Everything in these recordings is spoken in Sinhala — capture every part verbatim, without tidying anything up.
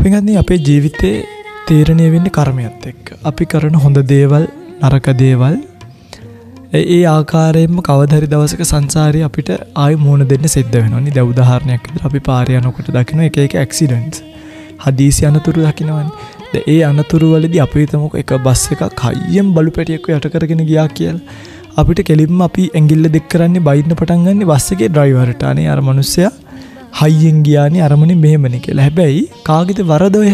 පින්වත්නි අපේ ජීවිතේ තීරණය වෙන්නේ කර්මයත් එක්ක. අපි කරන හොඳ දේවල්, නරක දේවල් ඒ ආකාරයෙන්ම කවදා හරි දවසක සංසාරේ අපිට ආයි මුණ දෙන්න සිද්ධ වෙනවා. නේද? උදාහරණයක් විදිහට අපි පාරේ යනකොට දකින්න එක එක ඇක්සිඩන්ට්ස්. හදිසි අනතුරු දකින්නවනේ. ඒ අනතුරු වලදී අපි හිතමුක එක බස් එකක් හයියෙන් බලු පැටියෙක්ව යට කරගෙන ගියා කියලා. අපිට කෙලින්ම අපි ඇඟිල්ල දෙක් කරන්නේ බයින්න පටන් ගන්න බස් එකේ ඩ්‍රයිවර්ට. අනේ අර මිනිස්සයා හයියෙන් ගියානේ අරමනේ මෙහෙමනේ කියලා. හැබැයි කාගේද වරද ඔය?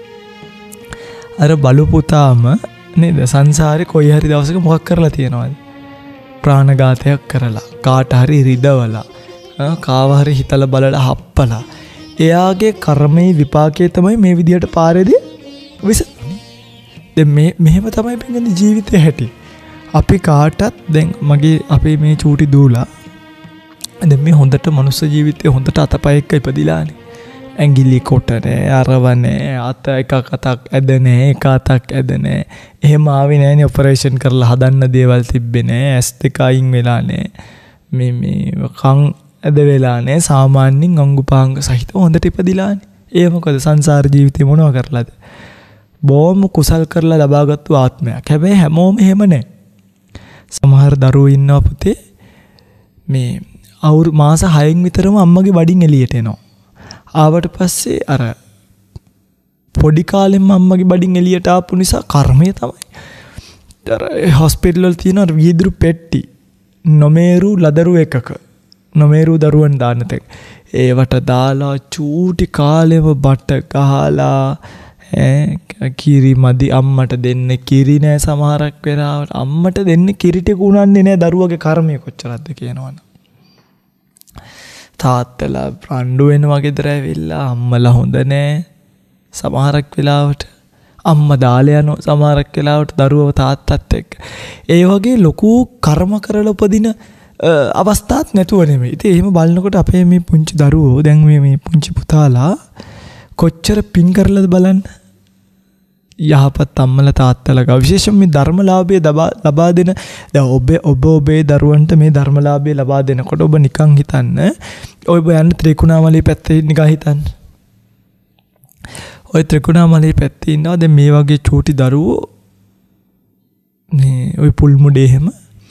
අර බලු පුතාම නේද සංසාරේ කොයි හරි දවසක මොකක් කරලා තියෙනවද? ප්‍රාණඝාතයක් කරලා, කාට හරි රිදවලා, කාව හරි හිතලා බලලා හප්පලා. එයාගේ කර්මයේ විපාකයේ තමයි මේ විදියට පාරේදී විසඳන්නේ. දැන් මේ මෙහෙම තමයි පින්ගන්නේ ජීවිතේ හැටි. අපි කාටත් දැන් මගේ අපේ මේ චූටි දූලා දැන් මේ හොඳට මනුස්ස ජීවිතේ හොඳට අතපය එක්ක ඉපදිලානේ. ඇඟිලි කොට නැහැ, අරව නැහැ, අත එක අතක් ඇද නැහැ, එක අතක් ඇද නැහැ. එහෙම ආවේ නැහැනේ ඔපරේෂන් කරලා හදන්න දේවල් තිබ්බේ නැහැ. ඇස් දෙක අයින් වෙලා නැහැ. මේ මේ කන් ඇද වෙලා නැහැ. සාමාන්‍යයෙන් අංගුපාංග සහිත හොඳට ඉපදිලානේ. ඒ මොකද සංසාර ජීවිතේ මොනවා කරලාද? බොහොම කුසල් කරලා ලබාගත්තු ආත්මයක්. හැබැයි හැමෝම එහෙම නැහැ. සමහර දරුවෝ ඉන්නවා පුතේ මේ අවුරු මාස හයෙන් විතරම අම්මගේ බඩින් එළියට එනවා. ආවට පස්සේ අර පොඩි කාලෙම අම්මගේ බඩින් එළියට ආපු නිසා කර්මය තමයි. අර හොස්පිටල් වල තියෙන වීදුරු පෙට්ටි නොමේරු ලදරු එකක නොමේරු දරුවන් දාන්න තේ. ඒවට දාලා චූටි කාලෙම බට ගහලා ඈ කිරි මදි අම්මට දෙන්න කිරි නෑ සමහරක් වෙලාවට අම්මට දෙන්න කිරි ටික උනන්නේ නෑ දරුවගේ කර්මය කොච්චරක්ද කියනවනේ. තාත්තලා රණ්ඩු වෙනවා ගෙදර ඇවිල්ලා අම්මලා හොඳ නෑ සමහරක් වෙලාවට අම්මා දාලා යනවා සමහරක් වෙලාවට දරුවව තාත්තත් එක්ක. ඒ වගේ ලොකු කර්ම කරලා උපදින අවස්ථාවක් නැතුව නෙමෙයි. ඉතින් එහෙම බලනකොට අපේ මේ පුංචි දරුවෝ දැන් මේ මේ පුංචි පුතාලා කොච්චර පින් කරලාද බලන්න. යහපත් අම්මලා තාත්තලා ගා විශේෂයෙන් මේ ධර්මලාභය ලබා දෙන දැන් ඔබ ඔබ ඔබේ දරුවන්ට මේ ධර්මලාභය ලබා දෙනකොට ඔබ නිකන් හිතන්න ඔබ යන්න ත්‍රිකුණාමලී පැත්තේ නිකන් හිතන්න. ඔය ත්‍රිකුණාමලී පැත්තේ ඉන්නවා දැන් මේ වගේ චූටි දරුවෝ මේ ඔය පුල් මුඩේ එහෙම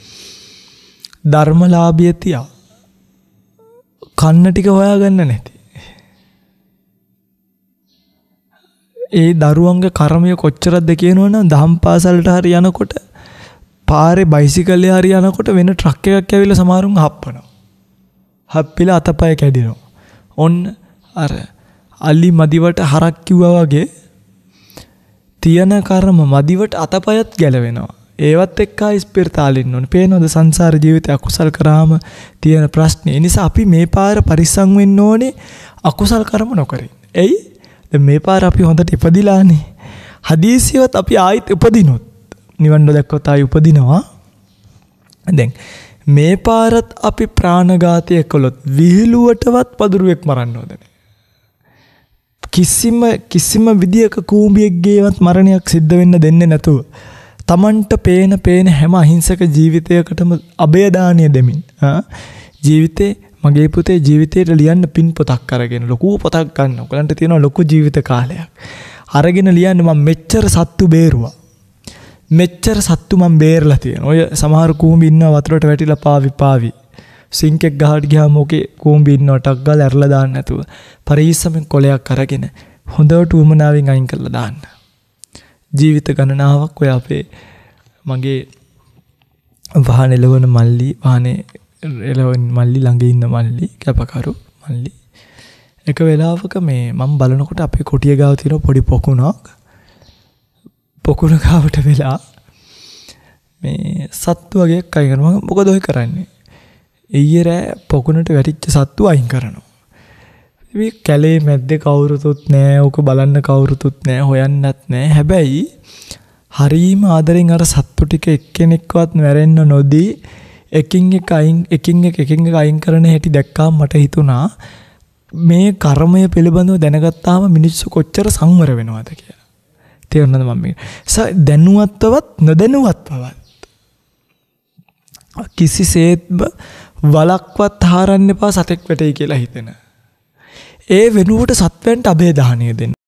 ධර්මලාභය තියා කන්න ටික හොයාගන්න නැති. ඒ දරුවන්ගේ කර්මය කොච්චරක්ද කියනවනම් දහම් පාසලට හරි යනකොට පාරේ බයිසිකලේ හරි යනකොට වෙන ට්‍රක් එකක් ඇවිල්ලා සමහරුන් හප්පනවා. හප්පිලා අතපය කැඩෙනවා. ඔන්න අර අලි මදිවට හරක් කිව්වා වගේ තියන කර්ම මදිවට අතපයත් ගැලවෙනවා. ඒවත් එක්ක ඉස්පිරිතාලෙන්න ඕනේ. පේනවද සංසාර ජීවිතය අකුසල් කරාම තියෙන ප්‍රශ්නේ. ඒ නිසා අපි මේ පාර පරිස්සම් වෙන්න ඕනේ අකුසල් කර්ම නොකරින්. එයි දැන් මේ පාර අපි හොඳට ඉපදිලානේ. හදීසියවත් අපි ආයිත් උපදිනොත් නිවන් දැක්කොත් ආයි උපදිනවා. දැන් මේ පාරත් අපි ප්‍රාණඝාතය කළොත් විහිළුවටවත් පදුරුවෙක් මරන්න ඕනේ. කිසිම කිසිම විදියක කූඹියෙක්ගේවත් මරණයක් සිද්ධ වෙන්න දෙන්නේ නැතුව තමන්ට පේන පේන හැම අහිංසක ජීවිතයකටම අබය දාණය දෙමින් ජීවිතේ මගේ පුතේ ජීවිතේට ලියන්න පින් පොතක් අරගෙන ලොකු පොතක් ගන්න. ඔයගලන්ට තියෙනවා ලොකු ජීවිත කාලයක්. අරගෙන ලියන්න මම මෙච්චර සත්තු බේරුවා. මෙච්චර සත්තු මම බේරලා තියෙනවා. ඔය සමහර කූඹි ඉන්නවා වතුරට වැටිලා පාවි පාවි. සිංක් එක ගහට ගියාම ඕකේ කූඹි ඉන්නවා ටක් ගාලා ඇරලා දාන්න නැතුව. පරිස්සමෙන් කොලයක් අරගෙන හොඳට උමනාවෙන් අයින් කරලා දාන්න. ජීවිත ගණනාවක් ඔය අපේ මගේ වාහනේ ලවන මල්ලි වාහනේ එලවන් මල්ලි ළඟ ඉන්න මල්ලි කැපකරු මල්ලි එක වෙලාවක මේ මම බලනකොට අපේ කුටිය ගාව තියෙන පොඩි පොකුණක් පොකුණ ගාවට වෙලා මේ සත්තු වගේ අයින් කරනවා. මොකද ඔය කරන්නේ? ඊයේ රෑ පොකුණට වැටිච්ච සත්තු අයින් කරනවා. මේ කැලේ මැද්දේ කවුරුතුත් නැහැ. ඕක බලන්න කවුරුතුත් නැහැ. හොයන්නත් නැහැ. හැබැයි හරීම ආදරෙන් අර සත්තු ටික එක්කෙනෙක්වත් මැරෙන්න නොදී එකින් එක අයින් එකින් එක එකින් එක අයින් කරන හැටි දැක්කාම මට හිතුණා මේ කර්මය පිළිබඳව දැනගත්තාම මිනිස්සු කොච්චර සංවර වෙනවද කියලා. තේරුණාද මම මේ? දැනුවත්වවත් නොදැනුවත්වවත් කිසිසේත්ම වලක්වත් හරන්න එපා සතෙක් වැටෙයි කියලා හිතෙන. ඒ වෙනුවට සත්වයන්ට අබේ දාහණය දෙන්න.